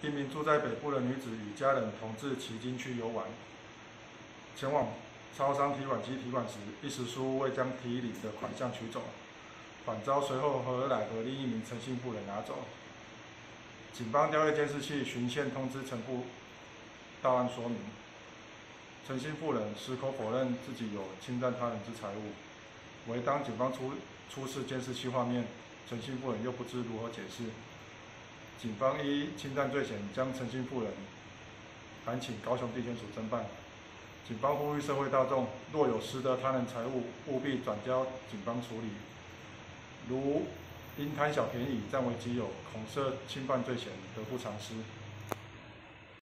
一名住在北部的女子与家人同至旗津区游玩，前往超商提款机提款时，一时疏忽未将提领的款项取走，反遭随后和来的另一名陈姓妇人拿走。警方调阅监视器，循线通知陈妇到案说明。陈姓妇人矢口否认自己有侵占他人之财物，唯当警方出示监视器画面，陈姓妇人又不知如何解释。警方依侵占罪嫌将陈姓妇人函请高雄地检署侦办。警方呼吁社会大众，若有拾得他人财物，务必转交警方处理。如因贪小便宜占为己有，恐涉侵犯罪嫌，得不偿失。